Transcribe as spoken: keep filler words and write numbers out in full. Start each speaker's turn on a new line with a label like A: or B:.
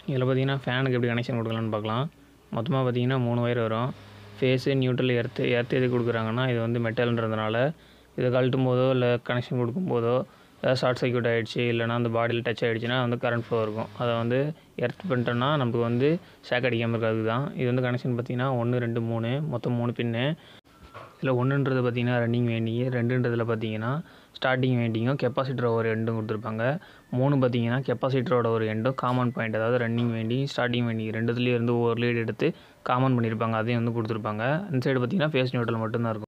A: இதில் பார்த்தீங்கன்னா ஃபேனுக்கு எப்படி கனெக்ஷன் கொடுக்கலான்னு பார்க்கலாம். மொத்தமாக பார்த்தீங்கன்னா மூணு ஒயர் வரும். Phase, neutral, earth. எர்த்து எது கொடுக்குறாங்கன்னா இது வந்து மெட்டல்ன்றதுனால இதை கழட்டும் போதோ இல்லை கனெக்ஷன் கொடுக்கும்போதோ ஏதாவது ஷார்ட் சர்க்யூட் ஆகிடுச்சு இல்லைனா அந்த பாடியில் டச் ஆகிடுச்சுன்னா வந்து கரண்ட் ஃப்ளோ இருக்கும். அதை வந்து எர்த் பண்ணிட்டோன்னா நமக்கு வந்து ஷாக் அடிக்காமல் இருக்கிறது தான். இது வந்து கனெக்ஷன் பார்த்தீங்கன்னா ஒன்று ரெண்டு மூணு மொத்தம் மூணு பின்னு. இதில் ஒன்றுன்றது பார்த்தீங்கன்னா ரன்னிங் வைண்டிங்கு, ரெண்டுன்றதில் பார்த்தீங்கன்னா ஸ்டார்டிங் வைண்டிங்கும் கெப்பாசிட்டர் ஒரு எண்டும் கொடுத்துருப்பாங்க. மூணு பார்த்தீங்கன்னா கெப்பாசிட்டரோட ஒரு எண்டும் காமன் பாயிண்ட், அதாவது ரன்னிங் வைண்டிங் ஸ்டார்டிங் வைண்டிங் ரெண்டுத்துலேயும் இருந்து ஒரு லீடு எடுத்து காமன் பண்ணியிருப்பாங்க, அதையும் வந்து கொடுத்துருப்பாங்க. இந்த சைடு பார்த்தீங்கன்னா ஃபேஸ் நியூட்ரல் மட்டும்தான் இருக்கும்.